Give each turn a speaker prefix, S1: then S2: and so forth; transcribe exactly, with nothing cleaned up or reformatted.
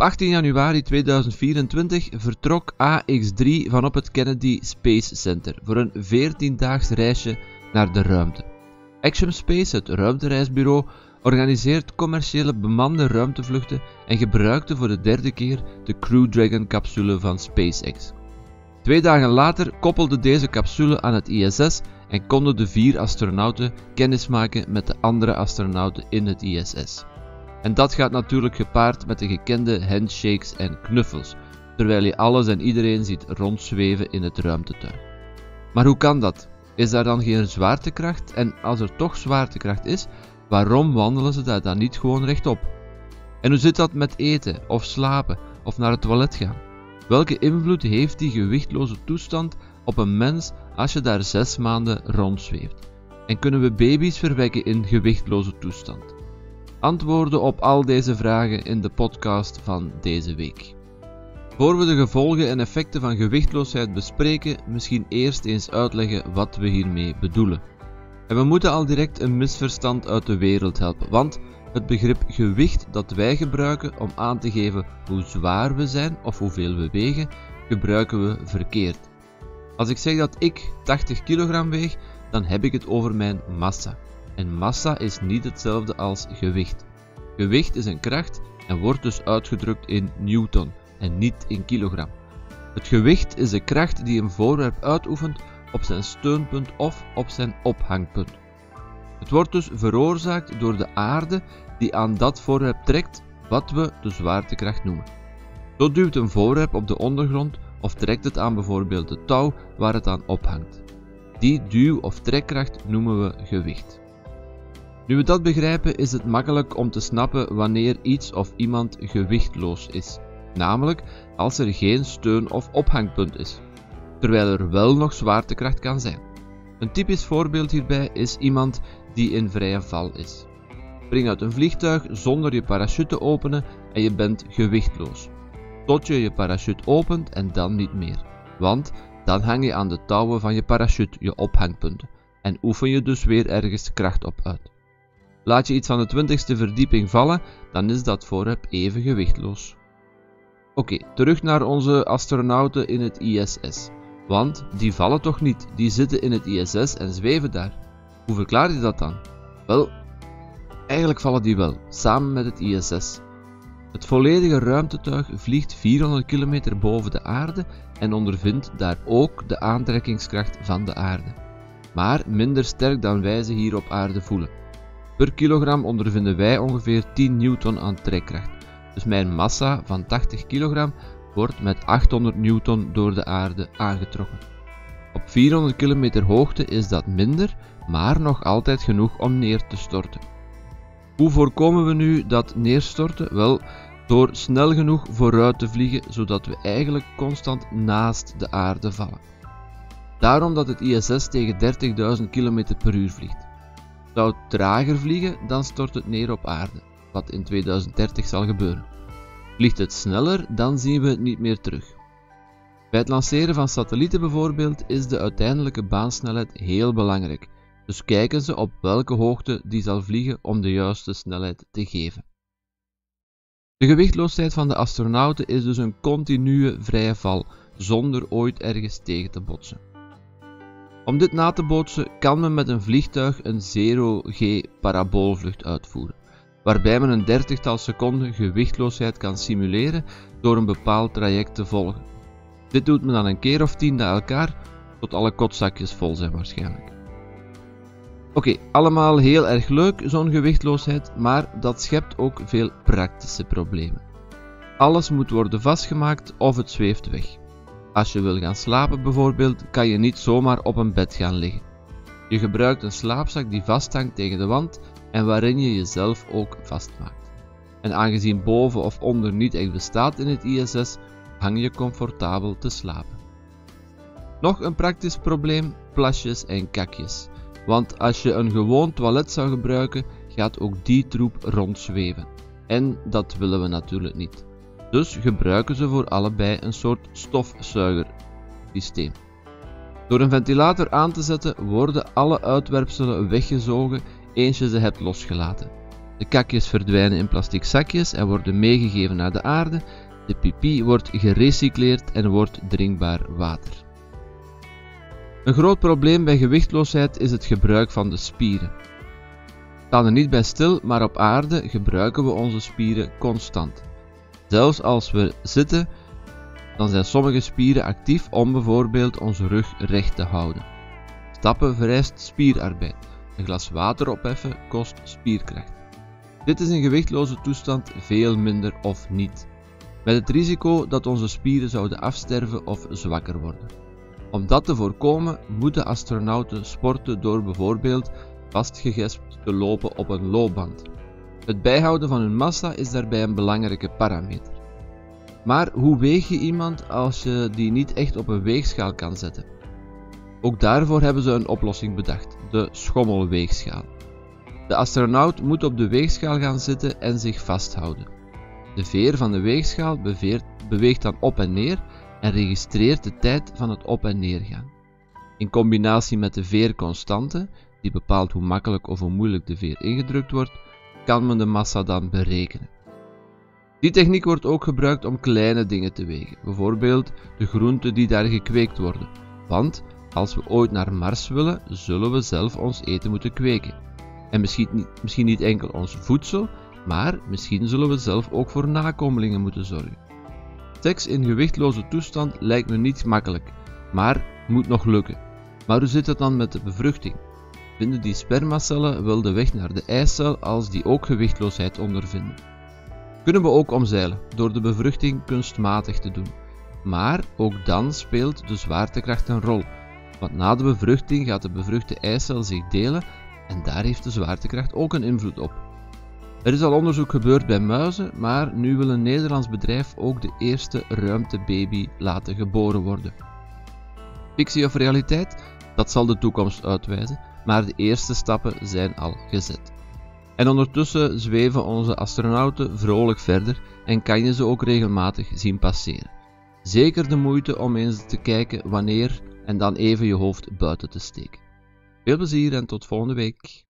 S1: achttien januari tweeduizend vierentwintig vertrok A X drie van op het Kennedy Space Center voor een veertiendaags reisje naar de ruimte. Axiom Space, het ruimtereisbureau, organiseert commerciële bemande ruimtevluchten en gebruikte voor de derde keer de Crew Dragon-capsule van SpaceX. Twee dagen later koppelde deze capsule aan het I S S en konden de vier astronauten kennismaken met de andere astronauten in het I S S. En dat gaat natuurlijk gepaard met de gekende handshakes en knuffels, terwijl je alles en iedereen ziet rondzweven in het ruimtetuig. Maar hoe kan dat? Is daar dan geen zwaartekracht? En als er toch zwaartekracht is, waarom wandelen ze daar dan niet gewoon rechtop? En hoe zit dat met eten, of slapen, of naar het toilet gaan? Welke invloed heeft die gewichtloze toestand op een mens als je daar zes maanden rondzweeft? En kunnen we baby's verwekken in gewichtloze toestand? Antwoorden op al deze vragen in de podcast van deze week. Voor we de gevolgen en effecten van gewichtloosheid bespreken, misschien eerst eens uitleggen wat we hiermee bedoelen. En we moeten al direct een misverstand uit de wereld helpen, want het begrip gewicht dat wij gebruiken om aan te geven hoe zwaar we zijn of hoeveel we wegen, gebruiken we verkeerd. Als ik zeg dat ik tachtig kilogram weeg, dan heb ik het over mijn massa. En massa is niet hetzelfde als gewicht. Gewicht is een kracht en wordt dus uitgedrukt in newton en niet in kilogram. Het gewicht is de kracht die een voorwerp uitoefent op zijn steunpunt of op zijn ophangpunt. Het wordt dus veroorzaakt door de aarde die aan dat voorwerp trekt, wat we de zwaartekracht noemen. Zo duwt een voorwerp op de ondergrond of trekt het aan bijvoorbeeld de touw waar het aan ophangt. Die duw- of trekkracht noemen we gewicht. Nu we dat begrijpen, is het makkelijk om te snappen wanneer iets of iemand gewichtloos is, namelijk als er geen steun- of ophangpunt is, terwijl er wel nog zwaartekracht kan zijn. Een typisch voorbeeld hierbij is iemand die in vrije val is. Spring uit een vliegtuig zonder je parachute te openen en je bent gewichtloos. Tot je je parachute opent en dan niet meer, want dan hang je aan de touwen van je parachute, je ophangpunten, en oefen je dus weer ergens kracht op uit. Laat je iets van de twintigste verdieping vallen, dan is dat voorwerp even gewichtloos. Oké, okay, terug naar onze astronauten in het I S S. Want die vallen toch niet, die zitten in het I S S en zweven daar. Hoe verklaar je dat dan? Wel, eigenlijk vallen die wel, samen met het I S S. Het volledige ruimtetuig vliegt vierhonderd kilometer boven de aarde en ondervindt daar ook de aantrekkingskracht van de aarde. Maar minder sterk dan wij ze hier op aarde voelen. Per kilogram ondervinden wij ongeveer tien newton aan trekkracht. Dus mijn massa van tachtig kilogram wordt met achthonderd newton door de aarde aangetrokken. Op vierhonderd kilometer hoogte is dat minder, maar nog altijd genoeg om neer te storten. Hoe voorkomen we nu dat neerstorten? Wel, door snel genoeg vooruit te vliegen, zodat we eigenlijk constant naast de aarde vallen. Daarom dat het I S S tegen dertigduizend kilometer per uur vliegt. Zou het trager vliegen, dan stort het neer op aarde, wat in tweeduizend dertig zal gebeuren. Vliegt het sneller, dan zien we het niet meer terug. Bij het lanceren van satellieten bijvoorbeeld is de uiteindelijke baansnelheid heel belangrijk, dus kijken ze op welke hoogte die zal vliegen om de juiste snelheid te geven. De gewichtloosheid van de astronauten is dus een continue vrije val, zonder ooit ergens tegen te botsen. Om dit na te bootsen kan men met een vliegtuig een zero-G paraboolvlucht uitvoeren, waarbij men een dertigtal seconden gewichtloosheid kan simuleren door een bepaald traject te volgen. Dit doet men dan een keer of tien na elkaar, tot alle kotzakjes vol zijn waarschijnlijk. Oké, okay, allemaal heel erg leuk zo'n gewichtloosheid, maar dat schept ook veel praktische problemen. Alles moet worden vastgemaakt of het zweeft weg. Als je wil gaan slapen bijvoorbeeld, kan je niet zomaar op een bed gaan liggen. Je gebruikt een slaapzak die vasthangt tegen de wand en waarin je jezelf ook vastmaakt. En aangezien boven of onder niet echt bestaat in het I S S, hang je comfortabel te slapen. Nog een praktisch probleem, plasjes en kakjes. Want als je een gewoon toilet zou gebruiken, gaat ook die troep rondzweven. En dat willen we natuurlijk niet. Dus gebruiken ze voor allebei een soort stofzuigersysteem. Door een ventilator aan te zetten worden alle uitwerpselen weggezogen eens je ze hebt losgelaten. De kakjes verdwijnen in plastic zakjes en worden meegegeven naar de aarde. De pipi wordt gerecycleerd en wordt drinkbaar water. Een groot probleem bij gewichtloosheid is het gebruik van de spieren. We staan er niet bij stil, maar op aarde gebruiken we onze spieren constant. Zelfs als we zitten, dan zijn sommige spieren actief om bijvoorbeeld onze rug recht te houden. Stappen vereist spierarbeid. Een glas water opheffen kost spierkracht. Dit is in gewichtloze toestand veel minder of niet, met het risico dat onze spieren zouden afsterven of zwakker worden. Om dat te voorkomen moeten astronauten sporten door bijvoorbeeld vastgegespt te lopen op een loopband. Het bijhouden van hun massa is daarbij een belangrijke parameter. Maar hoe weeg je iemand als je die niet echt op een weegschaal kan zetten? Ook daarvoor hebben ze een oplossing bedacht, de schommelweegschaal. De astronaut moet op de weegschaal gaan zitten en zich vasthouden. De veer van de weegschaal beweegt dan op en neer en registreert de tijd van het op en neer gaan. In combinatie met de veerconstante, die bepaalt hoe makkelijk of hoe moeilijk de veer ingedrukt wordt, kan men de massa dan berekenen. Die techniek wordt ook gebruikt om kleine dingen te wegen, bijvoorbeeld de groenten die daar gekweekt worden. Want als we ooit naar Mars willen, zullen we zelf ons eten moeten kweken. En misschien niet, misschien niet enkel ons voedsel, maar misschien zullen we zelf ook voor nakomelingen moeten zorgen. Seks in gewichtloze toestand lijkt me niet makkelijk, maar moet nog lukken. Maar hoe zit het dan met de bevruchting? Vinden die spermacellen wel de weg naar de eicel als die ook gewichtloosheid ondervinden? Kunnen we ook omzeilen door de bevruchting kunstmatig te doen. Maar ook dan speelt de zwaartekracht een rol, want na de bevruchting gaat de bevruchte eicel zich delen en daar heeft de zwaartekracht ook een invloed op. Er is al onderzoek gebeurd bij muizen, maar nu wil een Nederlands bedrijf ook de eerste ruimtebaby laten geboren worden. Fictie of realiteit? Dat zal de toekomst uitwijzen, maar de eerste stappen zijn al gezet. En ondertussen zweven onze astronauten vrolijk verder en kan je ze ook regelmatig zien passeren. Zeker de moeite om eens te kijken wanneer en dan even je hoofd buiten te steken. Veel plezier en tot volgende week.